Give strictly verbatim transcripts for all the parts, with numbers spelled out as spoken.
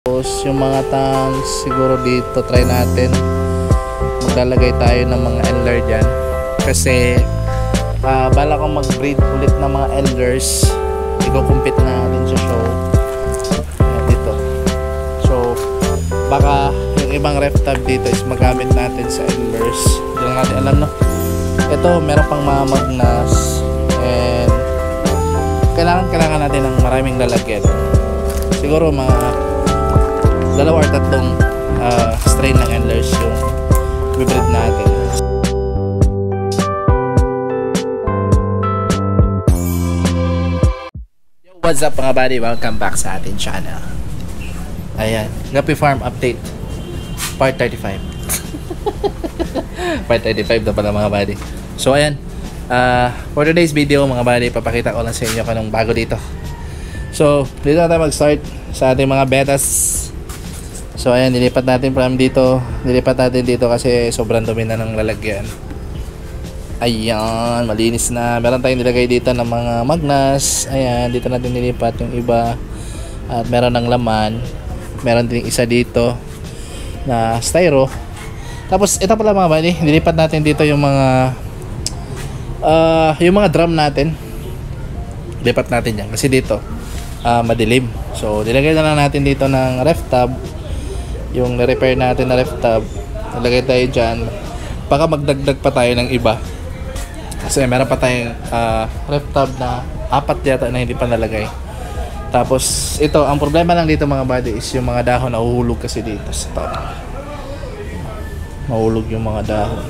Tapos yung mga tanks siguro dito try natin maglalagay tayo ng mga endler dyan kasi uh, bala kong mag breed ulit ng mga endlers, i-compete na natin sa show uh, dito. So baka yung ibang ref tab dito is magamit natin sa endlers, hindi lang natin alam, no? Ito meron pang mga magnas and kailangan kailangan natin ng maraming lalagyan, siguro mga dalawa or tatlong uh, strain ng endlers yung bibreed natin. Yo, what's up mga buddy? Welcome back sa ating channel. Ayan, Gapi Farm Update Part thirty-five. Part thirty-five na pala mga buddy. So ayan, uh, for today's video mga buddy, papakita ko lang sa inyo kung anong bago dito. So dito na tayo mag-start sa ating mga betas. So ayan, nilipat natin from dito, nilipat natin dito kasi sobrang dumi na ng lalagyan. Ayan, malinis na. Meron tayong nilagay dito ng mga magnas. Ayan, dito natin nilipat yung iba. At meron ng laman. Meron din isa dito na styro. Tapos ito pala mga buddy, nilipat natin dito yung mga uh, yung mga drum natin. Lipat natin yan kasi dito uh, madilim. So nilagay na lang natin dito ng ref tab, yung na-repair natin na ref tab, nilagay tayo dyan. Baka magdagdag pa tayo ng iba kasi meron pa tayong uh, ref tab na apat yata na hindi pa nalagay. Tapos ito, ang problema lang dito mga buddy is yung mga dahon nahuhulog kasi dito sa top. Mahulog yung mga dahon.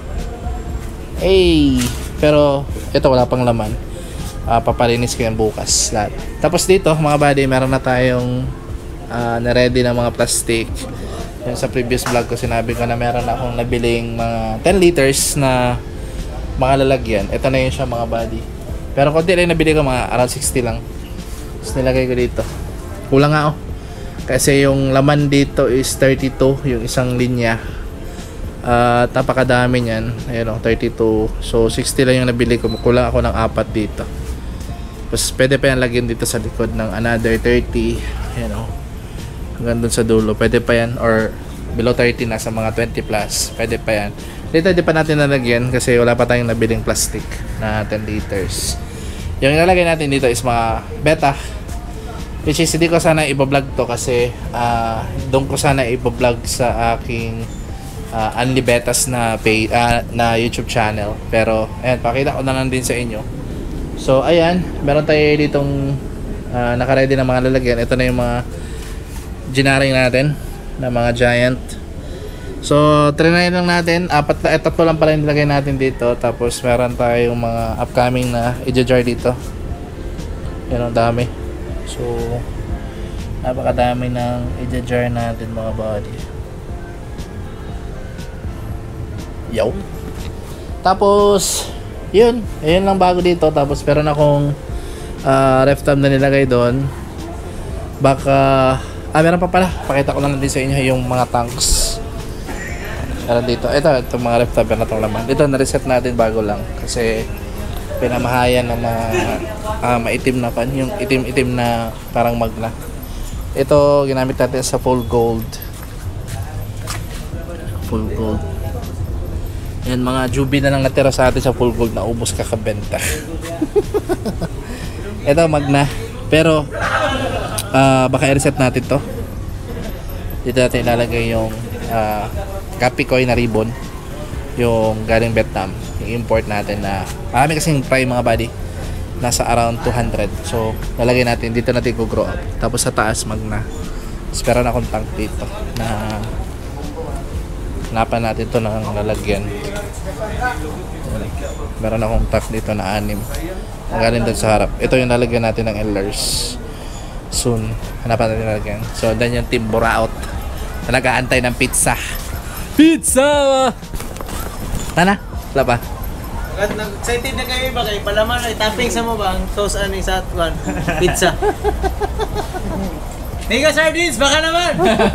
Hey, pero ito wala pang laman. uh, papalinis ko yan bukas lahat. Tapos dito mga buddy, meron na tayong uh, na-ready na mga plastic. Yung sa previous vlog ko sinabi ko na meron akong nabiling mga ten liters na mga lalagyan. Ito na yun siya mga buddy. Pero konti lang nabili ko, mga around sixty lang. Tapos nilagay ko dito. Kulang nga oh. Kasi yung laman dito is thirty-two, yung isang linya. At uh, napakadami niyan. Ayun oh, thirty-two. So sixty lang yung nabili ko. Kulang ako ng apat dito. Tapos pwede pa yan lagyan dito sa likod ng another thirty. Ayun oh. Hanggang dun sa dulo, pwede pa yan, or below thirty, nasa mga twenty plus, pwede pa yan. Dito di pa natin nalagyan kasi wala pa tayong nabiling plastic na ten liters. Yung ilalagay natin dito is mga beta, which is hindi ko sana ibablog to kasi uh, doon ko sana ibablog sa aking uh, Only Betas na, pay, uh, na YouTube channel. Pero ayan, pakita ko na lang din sa inyo. So ayan, meron tayo ditong uh, nakaready na mga lalagyan. Ito na yung mga ginaring natin na mga giant. So trinay lang natin, apat na, eh, tatlo lang pala yung nilagay natin dito. Tapos meron tayong mga upcoming na i-jar dito. Yan ang dami. So napakadami ng i-jar natin mga buddy. Yo. Tapos yun, ayun lang bago dito. Tapos meron akong uh, ref tab na nilagay doon. Baka Ah, meron pa pala. Pakita ko lang din sa inyo yung mga tanks. Meron dito. Ito, itong mga ref tab na itong laman. Dito, na-reset natin bago lang. Kasi pinamahayan ng mga uh, maitim na pan. Yung itim-itim na parang magna. Ito, ginamit natin sa full gold. Full gold. Yan, mga jubi na lang natira sa atin sa full gold na ubos kakabenta. Ito, magna. Pero Uh, baka i-reset natin to. Dito natin ilalagay yung uh, Gapi Koi na ribbon, yung galing Vietnam, yung import natin na marami kasing fry mga buddy, nasa around two hundred. So lalagay natin dito, natin go grow up. Tapos sa taas magna. Espera na akong tank dito na hanapan natin to ng lalagyan. Meron akong tank dito na anim ang galing doon sa harap. Ito yung lalagyan natin ng endlers soon. Hanapan natin lalagyan. So dan yung team Buraot na nag-aantay ng pizza. Pizza! Tana? Wala pa? Excited na kayo ba kayo? Palaman ay topping sa mo ba? Ang sauce ano yung sa one? Pizza. Niga sardines, baka naman!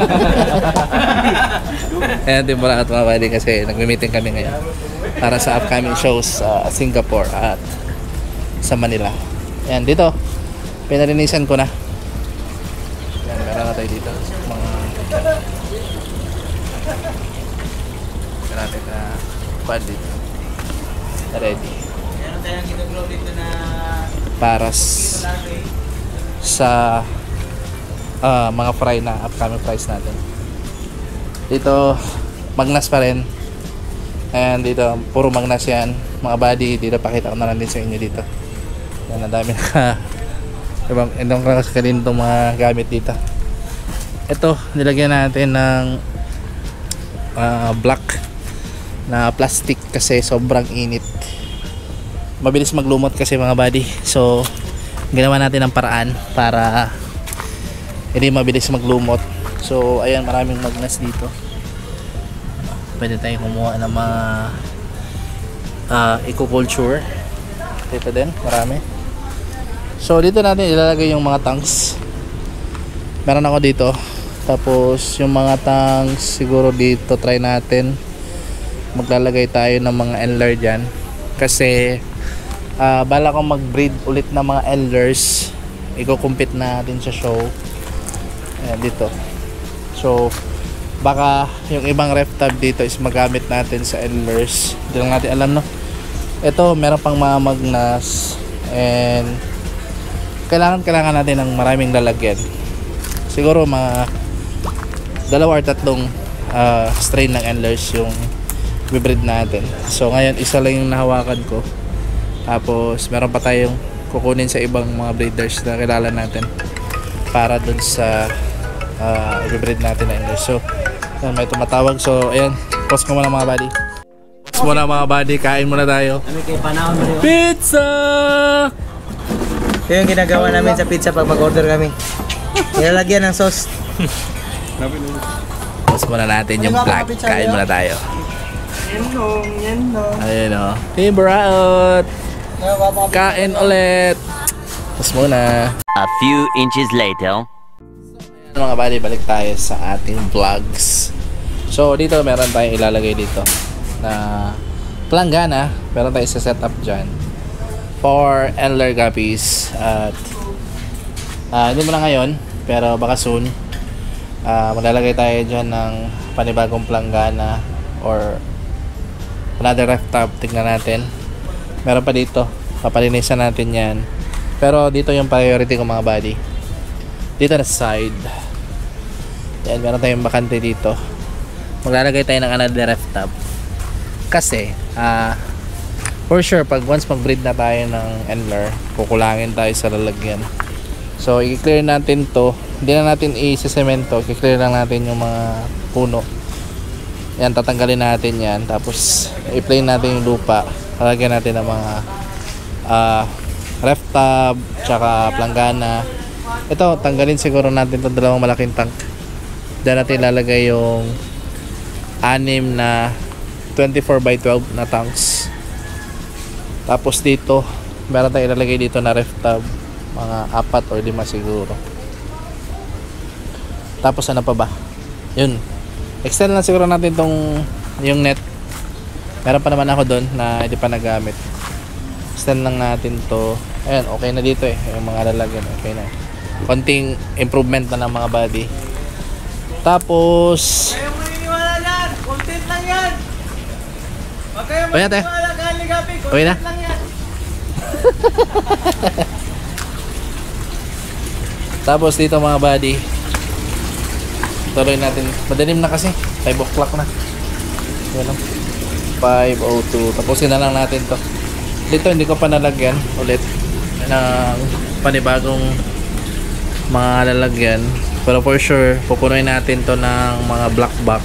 Ayan, team Buraot mga buddy, kasi nagme-meeting kami ngayon para sa upcoming shows sa uh, Singapore at sa Manila. Ayan, dito pinarinisan ko na. Yan, meron na tayo dito. Mga natin na pad dito. Ready. Meron tayong ginagawa dito na Para s- sa ah, mga fry na upcoming fries natin. Dito magnas pa rin. And dito puro magnas yan. Mga body, dito pakita ko na lang din sa inyo dito. Yan, ang dami na ibang indong kakakalin itong mga gamit dito. Ito, nilagyan natin ng ah, black na plastic kasi sobrang init. Mabilis maglumot kasi mga body. So ginawa natin ng paraan para hindi mabilis maglumot. So ayan, maraming magnas dito. Pwede tayong kumuha ng mga uh, eco-culture. Dito din, marami. So dito natin ilalagay yung mga tanks. Meron ako dito. Tapos yung mga tanks siguro dito try natin. Maglalagay tayo ng mga Enler dyan. Kasi uh, bala kong mag-breed ulit ng mga Enlers. Iko-compete natin sa show. Ayan, dito. So baka yung ibang ref tab dito is magamit natin sa Enlers. Hindi lang natin alam, no? Ito, meron pang mga magnas. And kailangan kailangan natin ng maraming lalagyan. Siguro mga dalawa or tatlong uh, strain ng Enlers yung bibreed natin. So ngayon isa lang yung nahawakan ko. Tapos meron pa tayong kukunin sa ibang mga breeders na kilala natin para dun sa uh, i-breed natin na Enlers. So yan, may tumatawag. So ayan, pause ko muna mga buddy. Pause muna mga buddy, kain muna tayo. ano kayo panahon mo rin. Pizza! Ito yung ginagawa namin sa pizza pag mag-order kami. Nilalagyan ng sauce. Pause muna natin yung vlog. Kain muna tayo. Yan nung, yan nung. Ayun o. Team Braot! Kain ulit! Pause muna. A few inches later. Mga buddy, balik tayo sa ating vlogs. So dito meron tayong ilalagay dito na planggana. Meron tayong isa setup dyan for Enler guppies. At uh, hindi mo na ngayon, pero baka soon uh, maglalagay tayo dyan ng panibagong planggana or another ref tab. Tignan natin. Meron pa dito, papalinisan natin yan. Pero dito yung priority ko mga buddy. Dito na side. Yan, meron tayong bakante dito. Maglalagay tayo ng another ref tab. Kasi, ah, uh, for sure, pag once mag-breed na tayo ng Enler, kukulangin tayo sa lalagyan. So, i-clear natin to. Hindi na natin i-semento. I-clear lang natin yung mga puno. Yan, tatanggalin natin yan. Tapos, i-plane natin yung lupa. Lalagyan natin ng mga uh, ref tab, tsaka planggana. Ito, tanggalin siguro natin itong dalawang malaking tank. Diyan natin ilalagay yung anim na twenty-four by twelve na tanks. Tapos dito, meron tayong ilalagay dito na ref tab. Mga apat o lima siguro. Tapos ano pa ba? Yun. Extend lang siguro natin tong yung net. Meron pa naman ako doon na hindi pa nagamit. Extend lang natin to. Ayan, okay na dito eh. Yung mga lalagyan, okay na. Konting improvement na ng mga body. Tapos Kayo maniniwala dyan! Content lang yan! Huwag kayo Oy, ate. maniniwala kaligapi! Okay na? Content lang yan! Tapos dito mga body, tuloy natin. Madalim na kasi, five o'clock na. Yan lang, five oh two. Tapusin na lang natin to. Dito hindi ko pa nalagyan ulit ng panibagong mga lalagyan, pero for sure pupunuin natin to ng mga black box.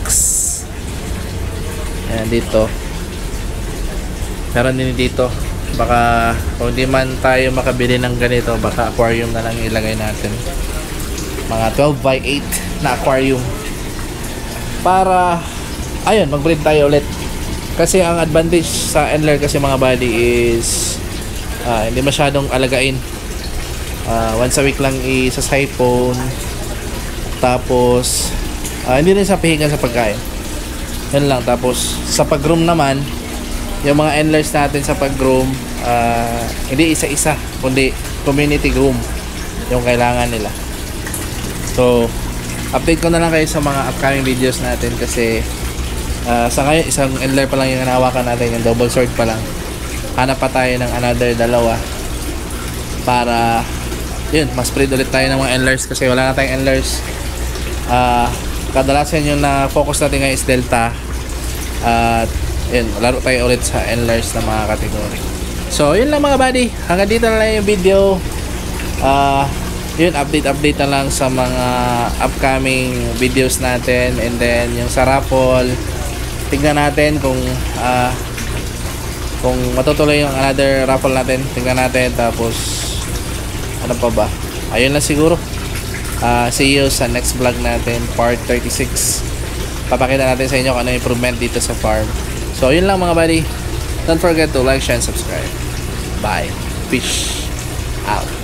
Ayan, dito meron din dito. Baka kung hindi man tayo makabili ng ganito, baka aquarium na lang ilagay natin. Mga twelve by eight na aquarium para ayun, mag-breed tayo ulit. Kasi ang advantage sa Enler kasi mga body is uh, hindi masyadong alagain. Uh, once a week lang isa-siphon. Tapos uh, hindi rin sa pihigan sa pagkain. Yan lang. Tapos sa pag-groom naman, yung mga Enlers natin sa pag-groom, uh, hindi isa-isa, kundi community groom yung kailangan nila. So update ko na lang kayo sa mga upcoming videos natin kasi uh, sa ngayon isang endler pa lang yung hanawakan natin, yung double sword pa lang. Hanap pa tayo ng another dalawa para yun, mas spread ulit tayo ng mga endlers kasi wala na tayong endlers. Uh, kadalasan yung na-focus natin ngayon is Delta at uh, yun, laro tayo ulit sa endlers na mga kategory. So yun lang mga buddy, hanggang dito na lang yung video. Uh, yun, update update na lang sa mga upcoming videos natin, and then yung sa raffle tignan natin kung uh, kung matutuloy yung another raffle natin, tignan natin. Tapos ano pa ba, ayun lang siguro. Uh, see you sa next vlog natin, part thirty-six. Papakita natin sa inyo kung ano improvement dito sa farm. So yun lang mga buddy, don't forget to like, share, and subscribe. Bye, fish out.